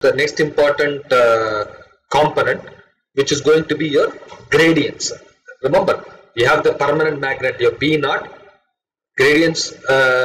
the next important component, which is going to be your gradients. Remember, we have the permanent magnet, your B naught. Gradients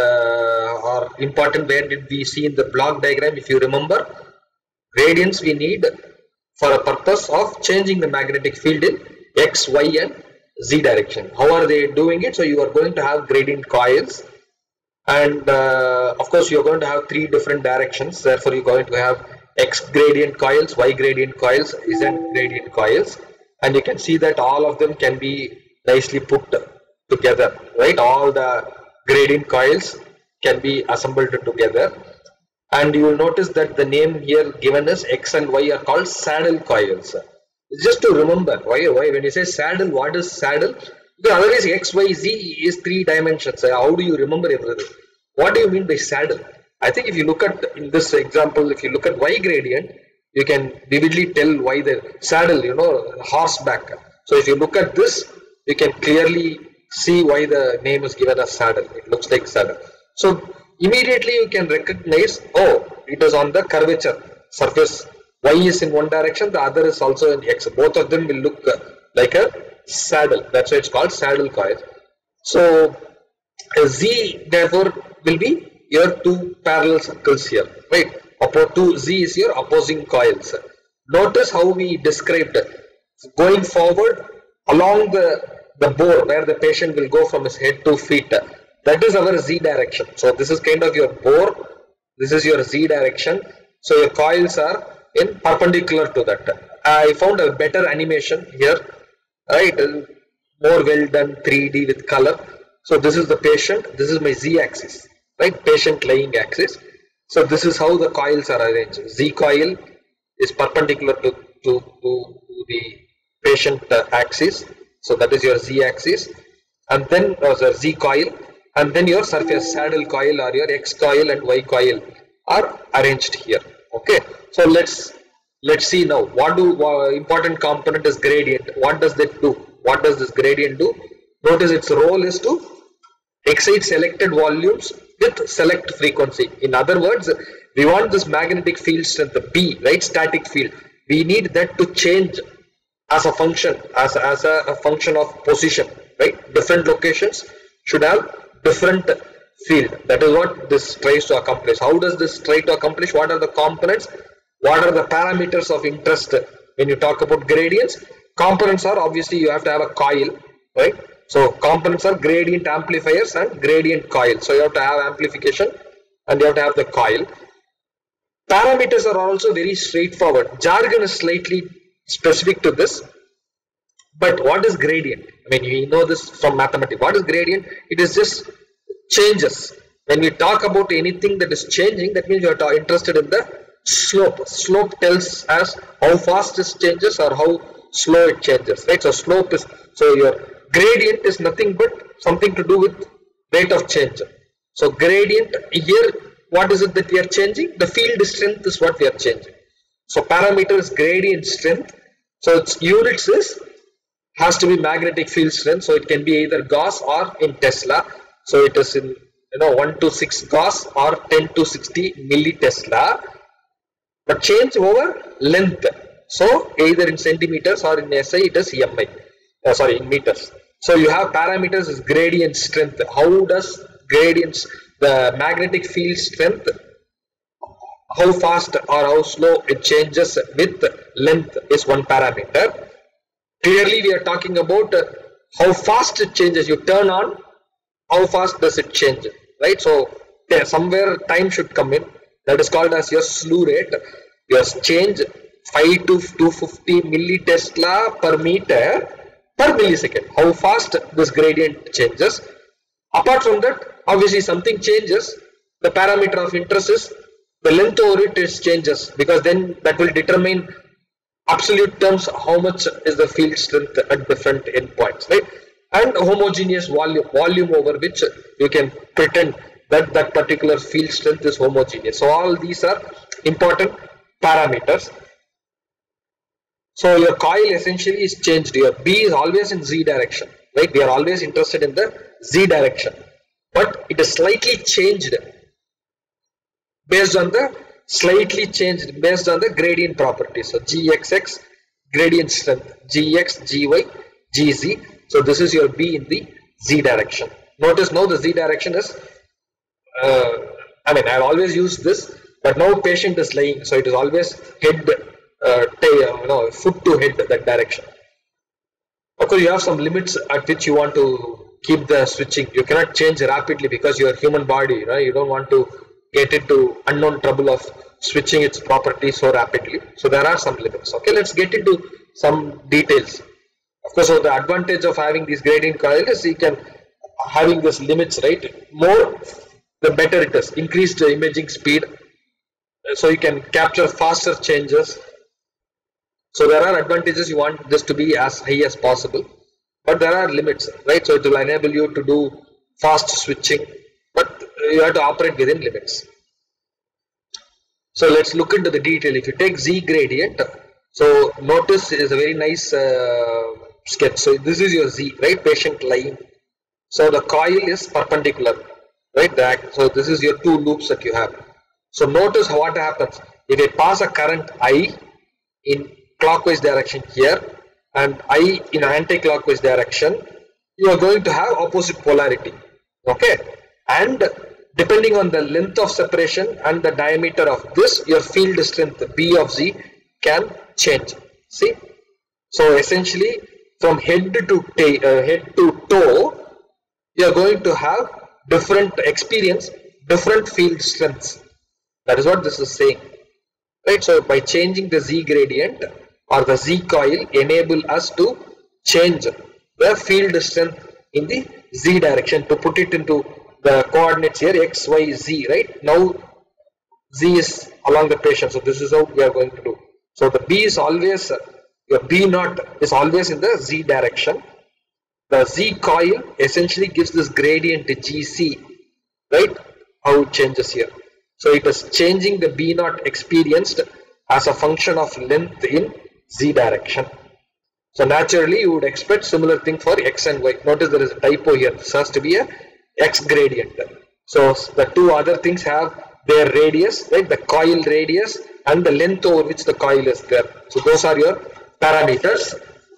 are important. Where did we see in the block diagram? If you remember, gradients we need for a purpose of changing the magnetic field in X, Y, and Z direction. How are they doing it? So you are going to have gradient coils, and of course you are going to have three different directions. Therefore, you are going to have X gradient coils, Y gradient coils, Z gradient coils, and you can see that all of them can be nicely put together, right? All the gradient coils can be assembled together, and you will notice that the name here given is X and Y are called saddle coils. Just to remember, why when you say saddle, what is saddle? Because otherwise X, Y, Z is 3 dimensions. How do you remember everything? What do you mean by saddle? I think if you look at, in this example, if you look at Y gradient, you can vividly tell why the saddle, horseback. So if you look at this, you can clearly see why the name is given as saddle. It looks like saddle. So immediately you can recognize, oh, it is on the curvature surface. Y is in one direction, the other is also in X. Both of them will look like a saddle. That's why it's called saddle coil. So Z therefore will be your 2 parallel circles here, right? Z is your opposing coils. Notice how we described going forward along the bore where the patient will go from his head to feet. That is our Z direction. So this is kind of your bore. This is your Z direction. So your coils are in perpendicular to that. I found a better animation here, right? More well done, 3D with color. So this is the patient. This is my Z axis, right? Patient lying axis. So this is how the coils are arranged. Z coil is perpendicular to the patient axis. So that is your Z axis, and then the Z coil, and then your surface saddle coil or your X coil and Y coil are arranged here. Okay, so let's see now. What important component is gradient? What does that do? What does this gradient do? Notice its role is to excite selected volumes with select frequency. In other words, we want this magnetic field strength B, right? Static field. We need that to change as a function, as a function of position, right? Different locations should have different field. That is what this tries to accomplish. How does this try to accomplish? What are the components? What are the parameters of interest when you talk about gradients? Components are, obviously you have to have a coil, right? So components are gradient amplifiers and gradient coil. So you have to have amplification and you have to have the coil. Parameters are also very straightforward. Jargon is slightly specific to this. But what is gradient? I mean, we know this from mathematics. What is gradient? It is just changes. When we talk about anything that is changing, that means you are interested in the slope. Slope tells us how fast it changes or how slow it changes, right? So slope is, so your gradient is nothing but something to do with rate of change. So gradient here, what is it that we are changing? The field strength is what we are changing. So parameter is gradient strength. So its units has to be magnetic field strength. So it can be either Gauss or in Tesla. So it is in 1 to 6 Gauss or 10 to 60 millitesla. But change over length. So either in centimeters or in SI it is MI. In meters. So you have parameters is gradient strength. How does gradients, the magnetic field strength, how fast or how slow it changes with length is one parameter. Clearly we are talking about how fast it changes. You turn on, how fast does it change, right? So somewhere time should come in. That is called as your slew rate. Your change 5 to 250 millitesla per meter per millisecond. How fast this gradient changes. Apart from that, obviously something changes. The parameter of interest is the length over it is changes, because then that will determine absolute terms how much is the field strength at different endpoints, right? And homogeneous volume over which you can pretend that that particular field strength is homogeneous. So all these are important parameters. So your coil essentially is changed here. B is always in Z direction, right? We are always interested in the Z direction, but it is slightly changed based on the slightly changed based on the gradient properties. So Gxx, gradient strength, Gx, Gy, Gz. So this is your B in the Z direction. Notice now the Z direction is, I mean, I always use this, but now patient is lying, so it is always head, foot to head, that direction. Of course, you have some limits at which you want to keep the switching. You cannot change rapidly because you are human body, right? You don't want to get into unknown trouble of switching its properties so rapidly. So there are some limits. Okay, let's get into some details. Of course, so the advantage of having these gradient coil is you can having these limits, right? More the better it is. Increase the imaging speed, so you can capture faster changes. So there are advantages. You want this to be as high as possible, but there are limits, right? So it will enable you to do fast switching, but you have to operate within limits. So let's look into the detail. If you take Z gradient, so notice is a very nice sketch. So this is your Z, right? Patient lying. So the coil is perpendicular, right? So this is your two loops that you have. So notice what happens if I pass a current I in clockwise direction here and I in anti-clockwise direction, you are going to have opposite polarity. Okay, and depending on the length of separation and the diameter of this, your field strength B of Z can change. See, so essentially from head to toe, you are going to have different experience, different field strengths. That is what this is saying, right? So by changing the Z gradient or the Z coil, enable us to change the field strength in the Z direction. To put it into the coordinates here, X, Y, Z, right? Now Z is along the patient, so this is how we are going to do. So the B is always, your B naught is always in the Z direction. The Z coil essentially gives this gradient GC, right? How it changes here. So it is changing the B naught experienced as a function of length in Z direction. So naturally you would expect similar thing for X and Y. Notice there is a typo here. This has to be a X gradient. So the two other things have their radius, right? The coil radius and the length over which the coil is there. So those are your parameters.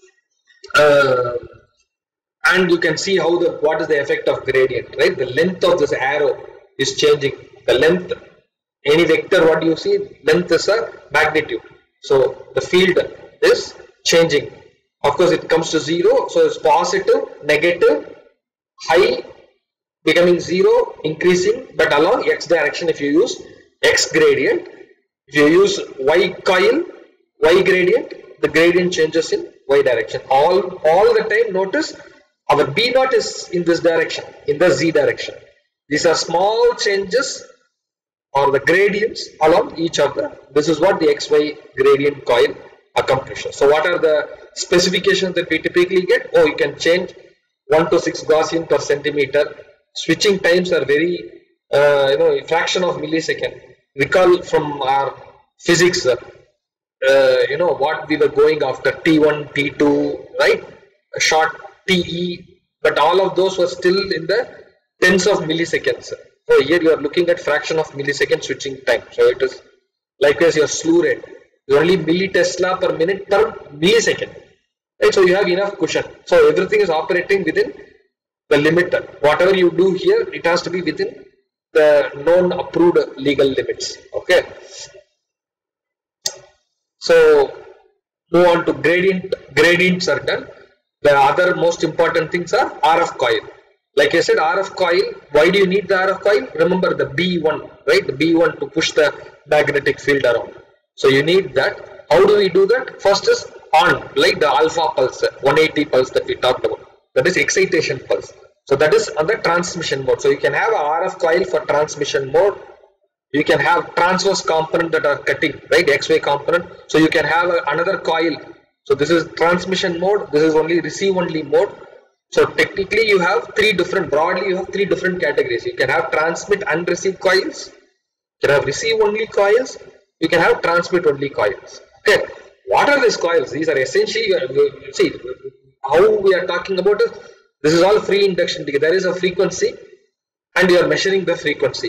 And you can see how what is the effect of gradient, right? The length of this arrow is changing. The length, any vector, what you see, length is a magnitude. So the field is changing. Of course, it comes to 0. So it's positive, negative, high, becoming 0, increasing, but along X direction. If you use X gradient, if you use Y coil, Y gradient, the gradient changes in Y direction. All the time, notice our B naught is in this direction, in the Z direction. These are small changes or the gradients along each other. This is what the XY gradient coil accomplishes. So what are the specifications that we typically get? Oh, you can change 1 to 6 Gaussian per centimeter. Switching times are very, a fraction of millisecond. Recall from our physics, what we were going after, T1, T2, right? A short TE, but all of those were still in the tens of milliseconds. So here you are looking at fraction of millisecond switching time. So it is likewise your slew rate is only millitesla per minute per millisecond. Right? So you have enough cushion. So everything is operating within the limit. Whatever you do here, it has to be within the known approved legal limits. Okay. So move on to gradients are done. The other most important things are RF coil. Like I said, RF coil, why do you need the RF coil? Remember the B1, right? The B1 to push the magnetic field around. So you need that. How do we do that? First is on, like the alpha pulse, 180 pulse that we talked about. That is excitation pulse. So that is on the transmission mode. So you can have a RF coil for transmission mode. You can have transverse component that are cutting, right? XY component. So you can have another coil. So this is transmission mode. This is only receive only mode. So technically you have broadly you have three different categories. You can have transmit and receive coils. You can have receive only coils. You can have transmit only coils. Okay. What are these coils? These are essentially, see, how we are talking about is, this is all free induction. There is a frequency and you are measuring the frequency.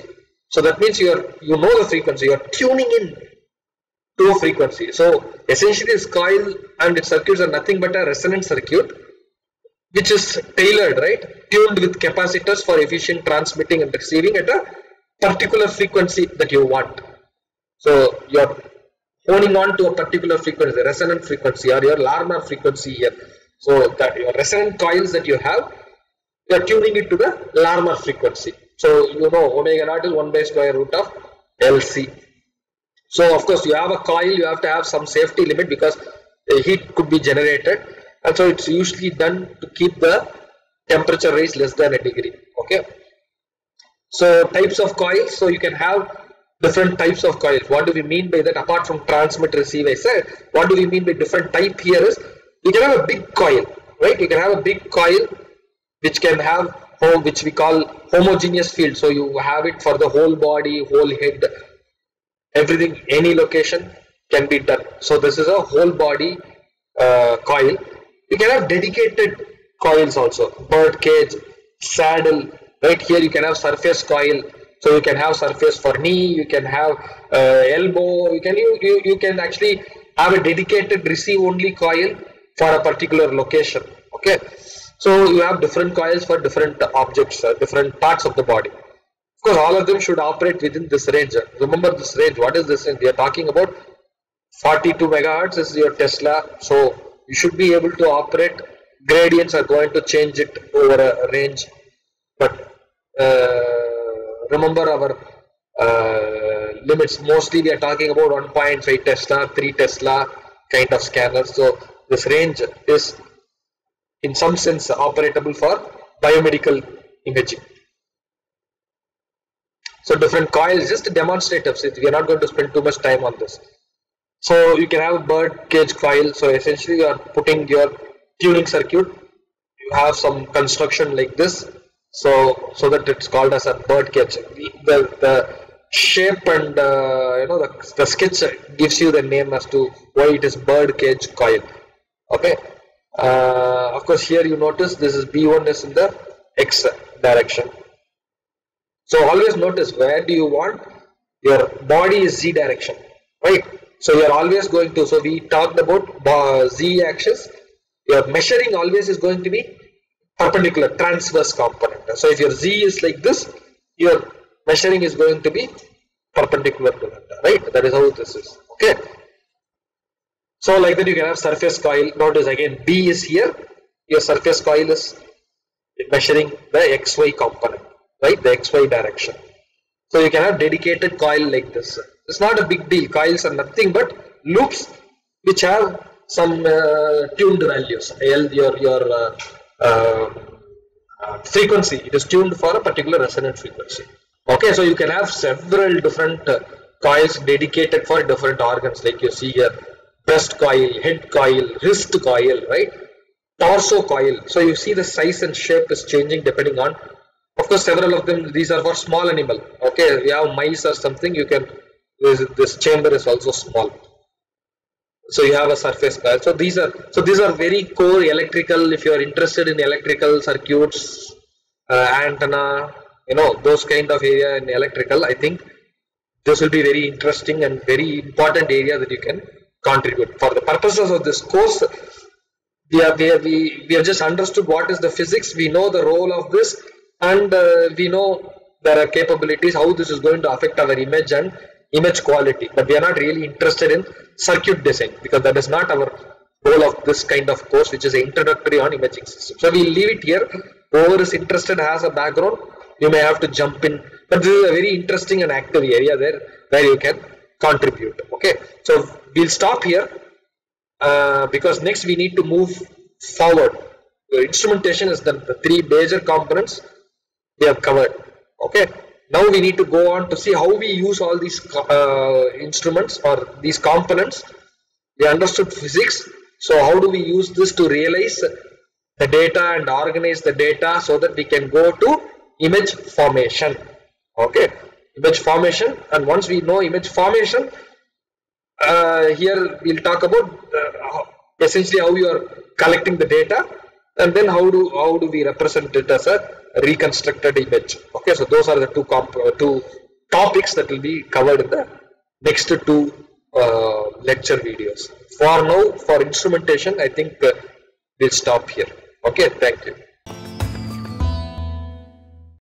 So that means you know the frequency, you are tuning in to a frequency. So essentially this coil and its circuits are nothing but a resonant circuit which is tailored, right, tuned with capacitors for efficient transmitting and receiving at a particular frequency that you want. So you're honing on to a particular frequency, resonant frequency or your Larmor frequency here. So that your resonant coils that you have, you are tuning it to the Larmor frequency. So you know omega naught is 1 by square root of LC. So of course you have a coil, you have to have some safety limit because the heat could be generated, and so it's usually done to keep the temperature raised less than a degree. Okay. So types of coils, so you can have different types of coils. What do we mean by that? Apart from transmit receive, I said, what do we mean by different type here is, you can have a big coil, right? You can have a big coil which can have which we call homogeneous field. So you have it for the whole body, whole head, everything, any location can be done. So this is a whole body coil. You can have dedicated coils also, bird cage, saddle, right? Here you can have surface coil. So you can have surface for knee, you can have elbow, you can actually have a dedicated receive only coil for a particular location. Okay, so you have different coils for different objects, different parts of the body. Of course, all of them should operate within this range. Remember this range. What is this range? We are talking about 42 megahertz is your Tesla. So you should be able to operate. Gradients are going to change it over a range, but remember our limits. Mostly we are talking about 1.5 Tesla, 3 Tesla kind of scanners. So this range is in some sense operatable for biomedical imaging. So different coils, just demonstrative. We are not going to spend too much time on this. So you can have a bird cage coil. So essentially you are putting your tuning circuit. You have some construction like this. So that it's called as a bird cage. The shape and the sketch gives you the name as to why it is bird cage coil. Okay. Of course, here you notice this is B1 is in the X direction. So always notice where do you want your body is Z direction, right? So you are always going to. So we talked about Z axis. Your measuring always is going to be perpendicular, transverse component. So if your Z is like this, your measuring is going to be perpendicular to that, right? That is how this is. Okay. So like that you can have surface coil. Notice again B is here. Your surface coil is measuring the XY component, right? The XY direction. So you can have dedicated coil like this. It's not a big deal. Coils are nothing but loops which have some tuned values. Your frequency, it is tuned for a particular resonant frequency. Okay, so you can have several different coils dedicated for different organs, like you see here, breast coil, head coil, wrist coil, right? Torso coil. So you see the size and shape is changing depending on, of course, several of them, these are for small animal. Okay, we have mice or something, you can, this chamber is also small. So you have a surface coil. So these are very core electrical. If you are interested in electrical circuits, antenna, those kind of area in electrical, I think this will be very interesting and very important area that you can contribute. For the purposes of this course, we have just understood what is the physics. We know the role of this, and we know there are capabilities, how this is going to affect our image and image quality, but we are not really interested in circuit design because that is not our goal of this kind of course, which is introductory on imaging system. So we will leave it here. Whoever is interested has a background, you may have to jump in, but this is a very interesting and active area there where you can contribute. Okay, so we'll stop here because next we need to move forward. The instrumentation is the three major components we have covered. Okay. Now we need to go on to see how we use all these instruments or these components. We understood physics. So how do we use this to realize the data and organize the data so that we can go to image formation. Okay, image formation. And once we know image formation, here we'll talk about essentially how you are collecting the data, and then how do we represent it as a reconstructed image. Okay, so those are the two topics that will be covered in the next two lecture videos. For now, for instrumentation, I think we'll stop here. Okay, thank you.